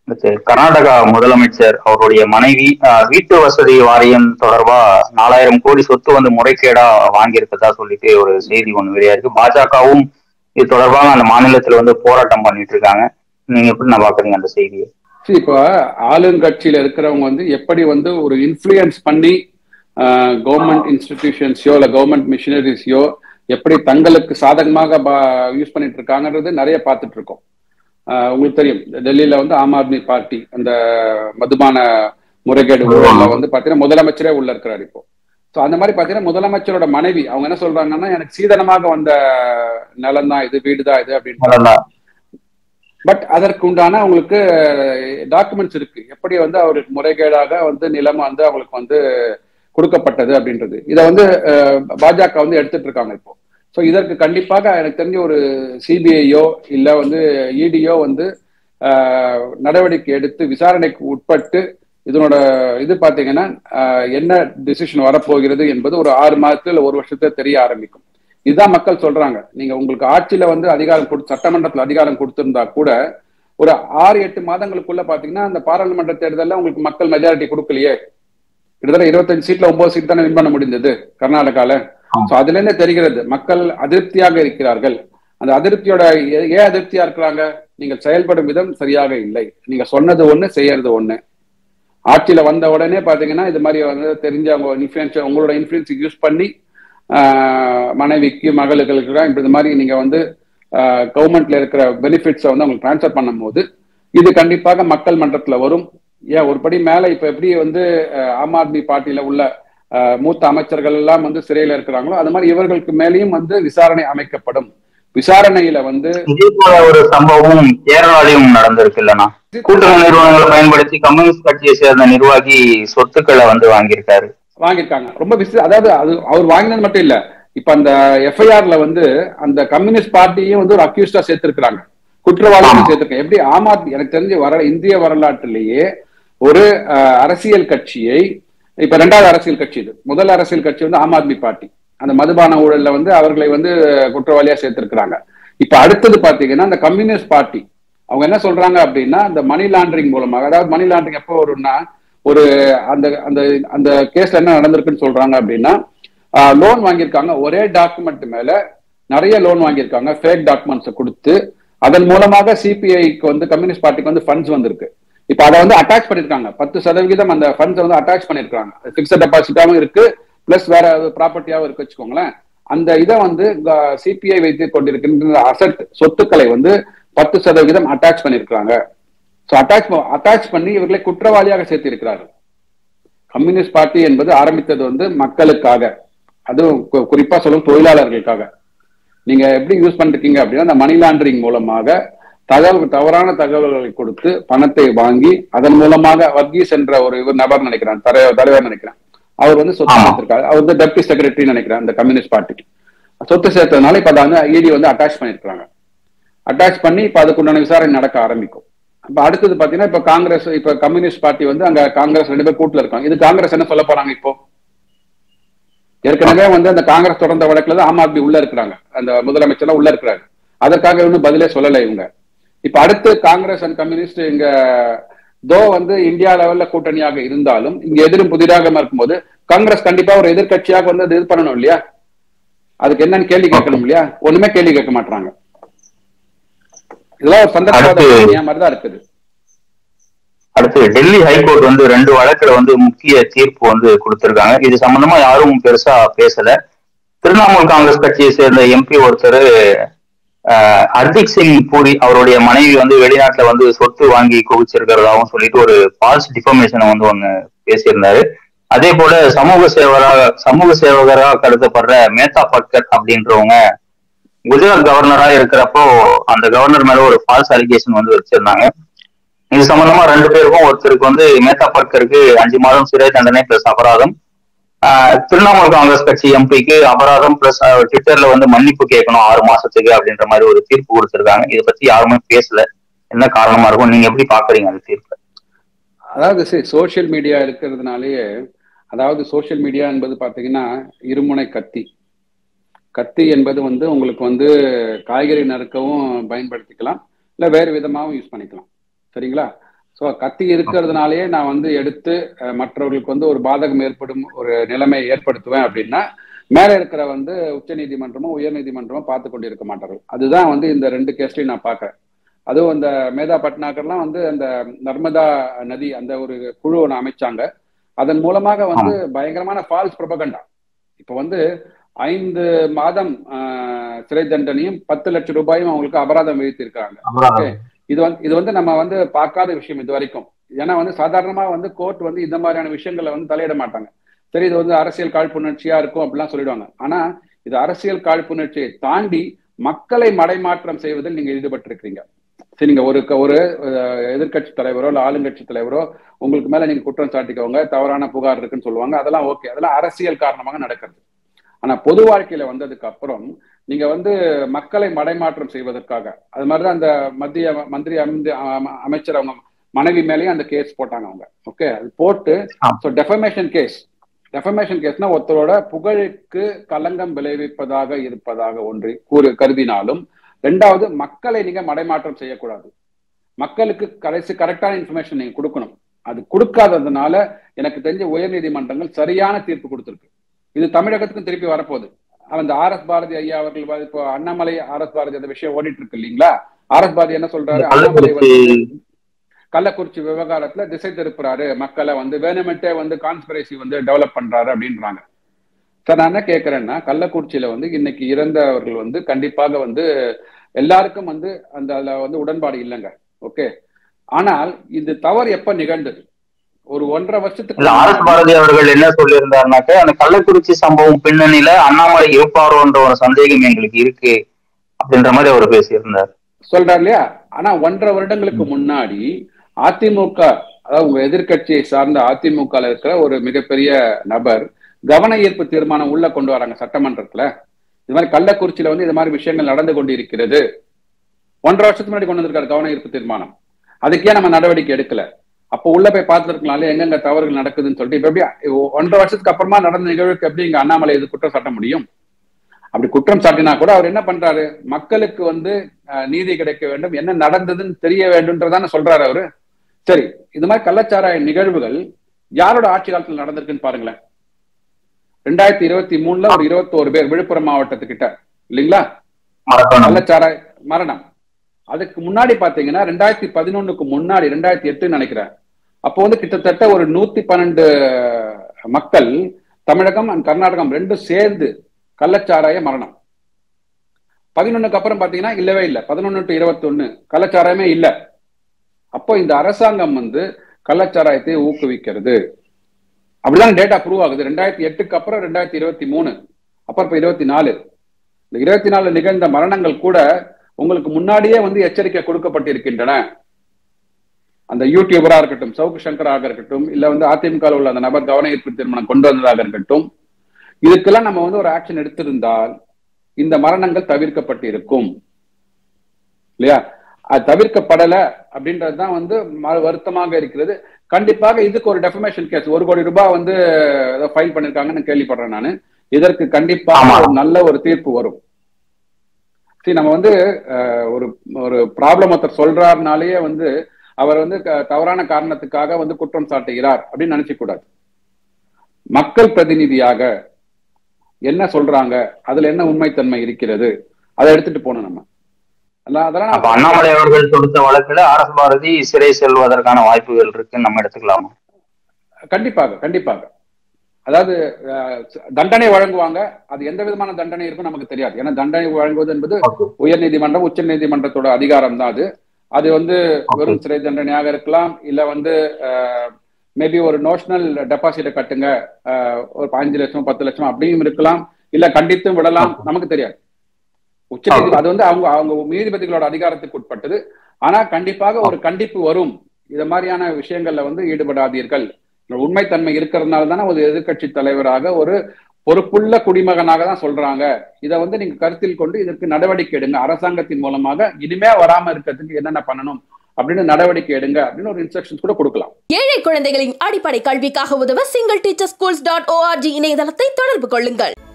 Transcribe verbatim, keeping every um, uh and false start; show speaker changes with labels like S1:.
S1: கர்நாடகா முதலமைச்சர் அவருடைய மனைவி வீட்டு வசதி வாரியம் தொடர்பா நாலாயிரம் கோடி சொத்து வந்து முறைகேடா வாங்கியிருக்கதா சொல்லிட்டு ஒரு செய்தி ஒண்ணு வெளியா இருக்கு. பாஜகவும் இது தொடர்பாக அந்த மாநிலத்துல வந்து போராட்டம் பண்ணிட்டு இருக்காங்க. நீங்க எப்படி நான் பாக்குறீங்க அந்த செய்தியை?
S2: இப்போ ஆளுங்கட்சியில இருக்கிறவங்க வந்து எப்படி வந்து ஒரு இன்ஃப்ளூயன்ஸ் பண்ணி கவர்மெண்ட் இன்ஸ்டிடியூஷன்ஸையோ இல்ல கவர்மெண்ட் மிஷினரிஸையோ எப்படி தங்களுக்கு சாதகமாக யூஸ் பண்ணிட்டு இருக்காங்கன்றது நிறைய பார்த்துட்டு இருக்கோம். உங்களுக்கு தெரியும், டெல்லியில வந்து ஆம் ஆத்மி பார்ட்டி அந்த மதுபான முறைகேடு ஊழல்ல வந்து பாத்தீங்கன்னா முதலமைச்சரே உள்ள இருக்கிறார் இப்போ. ஸோ அந்த மாதிரி பாத்தீங்கன்னா முதலமைச்சரோட மனைவி அவங்க என்ன சொல்றாங்கன்னா, எனக்கு சீதனமாக வந்த நிலம் தான் இது, வீடு தான் இது அப்படின்னு. பட் அதற்கு உண்டான அவங்களுக்கு டாக்குமெண்ட்ஸ் இருக்கு, எப்படி வந்து அவருக்கு முறைகேடாக வந்து நிலம் வந்து அவங்களுக்கு வந்து கொடுக்கப்பட்டது அப்படின்றது. இதை வந்து பாஜக வந்து எடுத்துட்டு இருக்காங்க இப்போ. ஸோ இதற்கு கண்டிப்பாக எனக்கு தெரிஞ்ச ஒரு சிபிஐயோ இல்லை வந்து இடியோ வந்து நடவடிக்கை எடுத்து விசாரணைக்கு உட்பட்டு இதனோட இது பார்த்தீங்கன்னா என்ன டிசிஷன் வரப்போகிறது என்பது ஒரு ஆறு மாதத்துல ஒரு வருஷத்துல தெரிய ஆரம்பிக்கும். இதுதான் மக்கள் சொல்றாங்க. நீங்க உங்களுக்கு ஆட்சியில வந்து அதிகாரம் கொடுத்து சட்டமன்றத்தில் அதிகாரம் கொடுத்திருந்தா கூட ஒரு ஆறு எட்டு மாதங்களுக்குள்ள பாத்தீங்கன்னா அந்த பாராளுமன்ற தேர்தலில் உங்களுக்கு மக்கள் மெஜாரிட்டி கொடுக்கலையே. கிட்டத்தட்ட இருபத்தஞ்சு சீட்ல ஒன்பது சீட் தானே வின் பண்ண முடிந்தது கர்நாடகால. சோ அதுல இருந்தே தெரிகிறது மக்கள் அதிருப்தியாக இருக்கிறார்கள். அந்த அதிருப்தியோட ஏன் அதிருப்தியா இருக்கிறாங்க? நீங்க செயல்படும் விதம் சரியாக இல்லை. நீங்க சொன்னது ஒண்ணு, செய்யறது ஒண்ணு. ஆட்சியில வந்த உடனே பாத்தீங்கன்னா இது மாதிரி வந்து தெரிஞ்ச அவங்க இன்ஃபுளுன்ஸ் உங்களோட இன்ஃபுளுன்ஸ் யூஸ் பண்ணி மனைவிக்கு மகளுக்கு இந்த மாதிரி நீங்க வந்து கவர்மெண்ட்ல இருக்கிற பெனிஃபிட்ஸை வந்து அவங்களுக்கு டிரான்ஸ்ஃபர் பண்ணும் போது இது கண்டிப்பாக மக்கள் மன்றத்துல வரும். ஏன் ஒரு படி மேல இப்ப எப்படி வந்து ஆம் ஆத்மி பார்ட்டியில உள்ள மூத்த அமைச்சர்கள் எல்லாம் வந்து சிறையில இருக்கிறாங்களோ அது மாதிரி இவர்களுக்கு மேலேயும் வந்து விசாரணை அமைக்கப்படும். விசாரணையில வந்து
S1: ஒரு சம்பவம் கேரளாலையும் நடந்திருக்கு இல்லைன்னா, கூட்டுறவு நிறுவனங்களை பயன்படுத்தி கம்யூனிஸ்ட் கட்சியை சேர்ந்த நிர்வாகி சொத்துக்களை வந்து வாங்கியிருக்காரு
S2: வாங்கியிருக்காங்க ரொம்ப விசே அதாவது அது அவர் வாங்கினது மட்டும் இல்ல, இப்ப அந்த எஃப்ஐஆர்ல வந்து அந்த கம்யூனிஸ்ட் பார்ட்டியும் வந்து ஒரு அக்யூஸ்டா சேர்த்திருக்கிறாங்க, குற்றவாளியும் சேர்த்திருக்காங்க. எப்படி ஆம் ஆத்மி எனக்கு தெரிஞ்ச வர இந்திய வரலாற்றிலேயே ஒரு அரசியல் கட்சியை, இப்ப ரெண்டாவது அரசியல் கட்சி இது, முதல் அரசியல் கட்சி வந்து ஆம் ஆத்மி பார்ட்டி அந்த மதுபான ஊழல்ல வந்து அவர்களை வந்து குற்றவாளியா சேர்த்திருக்கிறாங்க. இப்ப அடுத்தது பாத்தீங்கன்னா இந்த கம்யூனிஸ்ட் பார்ட்டி அவங்க என்ன சொல்றாங்க அப்படின்னா, இந்த மணி லாண்டரிங் மூலமாக, அதாவது மணி லாண்டரிங் எப்போ வரும்னா ஒரு அந்த அந்த அந்த கேஸ்ல என்ன நடந்திருக்குன்னு சொல்றாங்க அப்படின்னா, லோன் வாங்கியிருக்காங்க, ஒரே டாக்குமெண்ட் மேல நிறைய லோன் வாங்கியிருக்காங்க, ஃபேக் டாக்குமெண்ட்ஸை கொடுத்து அதன் மூலமாக சிபிஐக்கு வந்து கம்யூனிஸ்ட் பார்ட்டிக்கு வந்து ஃபண்ட்ஸ் வந்திருக்கு. இப்ப அதை வந்து அட்டாச் பண்ணிருக்காங்க, பத்து சதவீதம் அந்த ஃபண்ட்ஸை வந்து அட்டாச் பண்ணிருக்காங்க, பிக்ஸட் டெபாசிட்டாவும் இருக்கு பிளஸ் வேற ப்ராப்பர்ட்டியாவும் இருக்கு வச்சுக்கோங்களேன். அந்த இதை வந்து சிபிஐ வைத்து கொண்டிருக்கின்ற அசட் சொத்துக்களை வந்து பத்து சதவீதம் அட்டாச் பண்ணிருக்காங்க. அட்டாச் அட்டாச் பண்ணி இவர்களை குற்றவாளியாக சேர்த்து இருக்கிறார்கள். கம்யூனிஸ்ட் பார்ட்டி என்பது ஆரம்பித்தது வந்து மக்களுக்காக, அதுவும் குறிப்பா சொல்லும் தொழிலாளர்களுக்காக. நீங்க எப்படி யூஸ் பண்ணிருக்கீங்க அப்படின்னா, அந்த மணி லாண்டரிங் மூலமாக தகவல் தவறான தகவல்களை கொடுத்து பணத்தை வாங்கி அதன் மூலமாக வர்கீஸ் என்ற ஒரு இவர் நபர் நினைக்கிறான், தலைவர் நினைக்கிறான், அவர் வந்து சொத்து சேர்த்திருக்காரு. அவர் வந்து டெப்டி செக்ரட்டரி நினைக்கிறார் அந்த கம்யூனிஸ்ட் பார்ட்டிக்கு. சொத்து சேர்த்ததுனால இப்ப அதை வந்து இடி வந்து அட்டாச் பண்ணிருக்காங்க. அட்டாச் பண்ணி இப்ப அதுக்குண்டான விசாரணை நடக்க ஆரம்பிக்கும். இப்ப அடுத்தது பாத்தீங்கன்னா இப்ப காங்கிரஸ், இப்ப கம்யூனிஸ்ட் பார்ட்டி வந்து அங்க காங்கிரஸ் ரெண்டு பேர் கூட்டுல இருக்காங்க. இது காங்கிரஸ் என்ன சொல்ல போறாங்க? இப்போ ஏற்கனவே வந்து அந்த காங்கிரஸ் தொடர்ந்த வழக்குல தான் ஆம் ஆத்மி உள்ள இருக்கிறாங்க, அந்த முதலமைச்சர் உள்ள இருக்கிறாங்க. அதற்காக இன்னும் பதிலே சொல்லலை இவங்க. இப்ப அடுத்து காங்கிரஸ் அண்ட் கம்யூனிஸ்ட் இங்க தோ வந்து இந்தியா லெவல்ல கூட்டணியாக இருந்தாலும் இங்க எதிரும் புதிதாக இருக்கும்போது காங்கிரஸ் கண்டிப்பா ஒரு எதிர்கட்சியாக வந்து இது பண்ணணும் இல்லையா? அதுக்கு என்னன்னு கேள்வி கேட்கணும் இல்லையா? ஒண்ணுமே கேள்வி கேட்க மாட்டாங்க. இதெல்லாம் ஒரு சந்தர்ப்பவாத மாதிரிதான் இருக்குது.
S1: அடுத்து டெல்லி ஹைகோர்ட் வந்து ரெண்டு வழக்குல வந்து முக்கிய தீர்ப்பு வந்து கொடுத்திருக்காங்க. இது சம்பந்தமா யாரும் பெருசா பேசல. திரிணாமுல் காங்கிரஸ் கட்சியை சேர்ந்த எம்பி ஒருத்தர் ஹர்தீப் சிங் பூரி அவருடைய மனைவி வந்து வெளிநாட்டுல வந்து சொத்து வாங்கி குவிச்சிருக்கிறதாவும் சொல்லிட்டு ஒரு ஃபால்ஸ் டிஃபர்மேஷனை வந்து ஒண்ணு பேசியிருந்தாரு. அதே போல சமூக சேவராக சமூக சேவகராக கருதப்படுற மேத்தா பட்கர் அப்படின்றவங்க குஜராத் கவர்னரா இருக்கிறப்போ அந்த கவர்னர் மேல ஒரு ஃபால்ஸ் அலிகேஷன் வந்து வச்சிருந்தாங்க. இது சம்பந்தமா ரெண்டு பேருக்கும், ஒருத்தருக்கு வந்து மேத்தா பட்கருக்கு அஞ்சு மாதம் சிறை தண்டனை பிளஸ் அபராதம், திரிணாமுல் காங்கிரஸ் கட்சி எம்பிக்கு அபராதம் பிளஸ் ட்விட்டர்ல வந்து மன்னிப்பு கேட்கணும் ஆறு மாசத்துக்கு அப்படின்ற மாதிரி ஒரு தீர்ப்பு கொடுத்திருக்காங்க. இதை பத்தி யாருமே பேசல. என்ன காரணமா இருக்கும்? நீங்க எப்படி பாக்குறீங்க அந்த தீர்ப்பு?
S2: அதாவது சோசியல் மீடியா இருக்கிறதுனாலேயே, அதாவது சோசியல் மீடியா என்பது பாத்தீங்கன்னா இருமுனை கத்தி. கத்தி என்பது வந்து உங்களுக்கு வந்து காய்கறி நறுக்கவும் பயன்படுத்திக்கலாம், இல்ல வேறு விதமாகவும் யூஸ் பண்ணிக்கலாம். சரிங்களா? ஸோ கத்தி இருக்கிறதுனாலேயே நான் வந்து எடுத்து மற்றவர்களுக்கு வந்து ஒரு பாதகம் ஏற்படும் ஒரு நிலைமை ஏற்படுத்துவேன் அப்படின்னா மேல இருக்கிற வந்து உச்ச நீதிமன்றமோ உயர் நீதிமன்றமோ பார்த்து கொண்டு இருக்க மாட்டார்கள். அதுதான் வந்து இந்த ரெண்டு கேஸ்லையும் நான் பார்க்கறேன். அதுவும் அந்த மேதா பட்னாகர்லாம் வந்து அந்த நர்மதா நதி அந்த ஒரு குழு ஒன்று அமைச்சாங்க. அதன் மூலமாக வந்து பயங்கரமான ஃபால்ஸ் ப்ரொபகண்டா. இப்போ வந்து ஐந்து மாதம் சிறை தண்டனையும் பத்து லட்சம் ரூபாயும் அவங்களுக்கு அபராதம் விதித்திருக்காங்க. ஓகே, இது வந்து இது வந்து நம்ம வந்து பார்க்காத விஷயம் இது வரைக்கும். ஏன்னா வந்து சாதாரணமா வந்து கோர்ட் வந்து இந்த மாதிரியான விஷயங்களை வந்து தலையிட மாட்டாங்க. சரி, இது வந்து அரசியல் காழ்ப்புணர்ச்சியா இருக்கும் அப்படிலாம் சொல்லிடுவாங்க. ஆனா இது அரசியல் காழ்ப்புணர்ச்சியை தாண்டி மக்களை மடைமாற்றம் செய்வதில் நீங்க ஈடுபட்டிருக்கீங்க. சரி, நீங்க ஒரு ஒரு எதிர்கட்சி தலைவரோ இல்ல ஆளுங்கட்சி தலைவரோ உங்களுக்கு மேல நீங்க குற்றம் சாட்டிக்கவங்க, தவறான புகார் இருக்குன்னு சொல்லுவாங்க, அதெல்லாம் ஓகே, அதெல்லாம் அரசியல் காரணமாக நடக்கிறது. ஆனா பொது வாழ்க்கையில வந்ததுக்கு அப்புறம் நீங்க வந்து மக்களை மடைமாற்றம் செய்வதற்காக, அது மாதிரிதான் அந்த மத்திய மந்திரி அமைச்சர் அவங்க மனைவி மேலேயும் அந்த கேஸ் போட்டாங்க அவங்க. ஓகே, அது போட்டு டெஃபமேஷன் கேஸ் டெஃபமேஷன் கேஸ்னா ஒருத்தரோட புகழுக்கு களங்கம் விளைவிப்பதாக இருப்பதாக ஒன்று கூறு கருதினாலும், ரெண்டாவது மக்களை நீங்க மடைமாற்றம் செய்யக்கூடாது. மக்களுக்கு கடைசி கரெக்டான இன்ஃபர்மேஷன் நீங்க கொடுக்கணும். அது கொடுக்காததுனால எனக்கு தெரிஞ்ச உயர் நீதிமன்றங்கள் சரியான தீர்ப்பு கொடுத்திருக்கு. இது தமிழகத்துக்கும் திருப்பி வரப்போகுது. அந்த ஆர் எஸ் பாரதி ஐயா அவர்கள் இப்போ அண்ணாமலை ஆர் எஸ் பாரதி அந்த விஷயம் ஓடிட்டு இருக்கு இல்லைங்களா? ஆர் எஸ் பாரதி என்ன சொல்றாரு, அண்ணாமலை வந்து கள்ளக்குறிச்சி விவகாரத்துல திசை திருப்புறாரு, மக்களை வந்து வேணுமெட்டே வந்து கான்ஸ்பிரசி வந்து டெவலப் பண்றாரு அப்படின்றாங்க. சார், நான் என்ன கேட்கிறேன்னா, கள்ளக்குறிச்சியில வந்து இன்னைக்கு இறந்தவர்கள் வந்து கண்டிப்பாக வந்து எல்லாருக்கும் வந்து அந்த அதுல வந்து உடன்பாடு இல்லைங்க. ஓகே, ஆனால் இது தவறு எப்ப நிகழ்ந்தது? ஒரு ஒன்றரை வருஷத்துக்கு
S1: ஆர் எஸ் பாரதி அவர்கள் என்ன சொல்லியிருந்தாருனாக்க, அந்த கள்ளக்குறிச்சி சம்பவம் பின்னணியில அண்ணாமலை இருப்பாரோன்ற ஒரு சந்தேகம் எங்களுக்கு இருக்கு அப்படின்ற மாதிரி அவர் பேசியிருந்தார்,
S2: சொல்றாரு இல்லையா? ஆனா ஒன்றரை வருடங்களுக்கு முன்னாடி அதிமுக, அதாவது உங்க எதிர்கட்சியை சார்ந்த அதிமுக இருக்கிற ஒரு மிகப்பெரிய நபர் கவன ஈர்ப்பு தீர்மானம் உள்ள கொண்டு வராங்க சட்டமன்றத்துல. இது மாதிரி கள்ளக்குறிச்சியில வந்து இது மாதிரி விஷயங்கள் நடந்து கொண்டு இருக்கிறது. ஒன்றரை வருஷத்துக்கு முன்னாடி கொண்டு வந்திருக்காரு கவன ஈர்ப்பு தீர்மானம். அதுக்கே நம்ம நடவடிக்கை எடுக்கல. அப்போ உள்ள போய் பார்த்துருக்கலாம்ல எங்கெங்க தவறுகள் நடக்குதுன்னு சொல்லிட்டு. இப்ப எப்படி ஒன்றரை வருஷத்துக்கு அப்புறமா நடந்த நிகழ்வுக்கு எப்படி இங்க அண்ணாமலை இது குற்றம் சாட்ட முடியும்? அப்படி குற்றம் சாட்டினா கூட அவர் என்ன பண்றாரு, மக்களுக்கு வந்து நீதி கிடைக்க வேண்டும், என்ன நடந்ததுன்னு தெரிய வேண்டும்ன்றதான சொல்றாரு அவரு. சரி, இது மாதிரி கள்ளச்சாராய நிகழ்வுகள் யாரோட ஆட்சி காலத்தில் நடந்திருக்குன்னு பாருங்களேன். ரெண்டாயிரத்தி இருபத்தி மூணுல ஒரு இருபத்தி ஒரு பேர் விழுப்புரம் மாவட்டத்துக்கிட்ட இல்லைங்களா கள்ளச்சாராய மரணம். அதுக்கு முன்னாடி பாத்தீங்கன்னா ரெண்டாயிரத்தி பதினொன்னுக்கு முன்னாடி ரெண்டாயிரத்தி எட்டுன்னு நினைக்கிறேன், அப்போ வந்து கிட்டத்தட்ட ஒரு நூத்தி பன்னெண்டு மக்கள் தமிழகம் அண்ட் கர்நாடகம் ரெண்டும் சேர்ந்து கள்ளச்சாராய மரணம். பதினொன்னுக்கு அப்புறம் பாத்தீங்கன்னா இல்லவே இல்லை. பதினொன்னு டு இருபத்தி ஒண்ணு கள்ளச்சாராயமே இல்லை. அப்போ இந்த அரசாங்கம் வந்து கள்ளச்சாராயத்தை ஊக்குவிக்கிறது அப்படிதான் டேட்டா ப்ரூவ் ஆகுது. ரெண்டாயிரத்தி எட்டுக்கு அப்புறம் ரெண்டாயிரத்தி இருபத்தி மூணு அப்புறம் இப்ப இருபத்தி நாலு இந்த இருபத்தி நாலு நிகழ்ந்த மரணங்கள் கூட உங்களுக்கு முன்னாடியே வந்து எச்சரிக்கை கொடுக்கப்பட்டிருக்கின்றன. அந்த யூடியூபரா இருக்கட்டும், சவுக்கு சங்கராக இருக்கட்டும், இல்ல வந்து அதிமுக உள்ள அந்த நபர் கவன ஈர்ப்பு தீர்மானம் கொண்டு வந்ததாக இருக்கட்டும், இதுக்கெல்லாம் நம்ம வந்து ஒரு ஆக்ஷன் எடுத்திருந்தால் இந்த மரணங்கள் தவிர்க்கப்பட்டு இருக்கும் இல்லையா? அது தவிர்க்கப்படல அப்படின்றதுதான் வந்து வருத்தமாக இருக்கிறது. கண்டிப்பாக இதுக்கு ஒரு டெஃபமேஷன் கேஸ் ஒரு கோடி ரூபாய் வந்து ஃபைல் பண்ணிருக்காங்கன்னு கேள்விப்படுறேன் நான். இதற்கு கண்டிப்பாக ஒரு நல்ல ஒரு தீர்ப்பு வரும். சரி, நம்ம வந்து ஒரு ஒரு ப்ராப்ளம் ஒருத்தர் சொல்றாருனாலேயே வந்து அவர் வந்து தவறான காரணத்துக்காக வந்து குற்றம் சாட்டுகிறார் அப்படின்னு நினைச்ச கூடாது. மக்கள் பிரதிநிதியாக என்ன சொல்றாங்க, அதுல என்ன உண்மைத்தன்மை இருக்கிறது, அதை எடுத்துட்டு போனோம் நம்ம.
S1: அதெல்லாம் அண்ணாமலை அவர்கள் தொடுத்த வழக்குல ஆர் எஸ் பாரதி சிறை செல்வதற்கான வாய்ப்புகள் இருக்குன்னு நம்ம எடுத்துக்கலாமா?
S2: கண்டிப்பாக கண்டிப்பாக. அதாவது தண்டனை வழங்குவாங்க, அது எந்த விதமான தண்டனை இருக்கும் நமக்கு தெரியாது. ஏன்னா தண்டனை வழங்குவது என்பது உயர் நீதிமன்றம் உச்ச நீதிமன்றத்தோட அதிகாரம் தான். அது அது வந்து வெறும் சிறை தண்டனையாக இருக்கலாம், இல்ல வந்து மேபி ஒரு நோஷனல் டெபாசிட்டை கட்டுங்க ஒரு அஞ்சு லட்சம் பத்து லட்சம் அப்படியும் இருக்கலாம், இல்ல கண்டித்தும் விடலாம், நமக்கு தெரியாது. உச்ச நீதி அது வந்து அவங்க அவங்க நீதிபதிகளோட அதிகாரத்துக்கு உட்பட்டது. ஆனா கண்டிப்பாக ஒரு கண்டிப்பு வரும், இத மாதிரியான விஷயங்கள்ல வந்து ஈடுபடாதீர்கள். உண்மைத்தன்மை இருக்கிறதுனால தானே ஒரு எதிர்கட்சி தலைவராக ஒரு பொறுப்புள்ள குடிமகனாக தான் சொல்றாங்க. இதை வந்து நீங்க கருத்தில் கொண்டு இதற்கு நடவடிக்கை எடுங்க, அரசாங்கத்தின் மூலமாக இனிமே வராம இருக்கிறதுக்கு என்னென்ன பண்ணணும் அப்படின்னு நடவடிக்கை எடுங்க அப்படின்னு ஒரு இன்ஸ்ட்ரக்ஷன்ஸ் கூட கொடுக்கலாம்.
S3: ஏழை குழந்தைகளின் அடிப்படை கல்விக்காக உதவ single teacher schools dot org இணையதளத்தை தொடர்பு கொள்ளுங்கள்.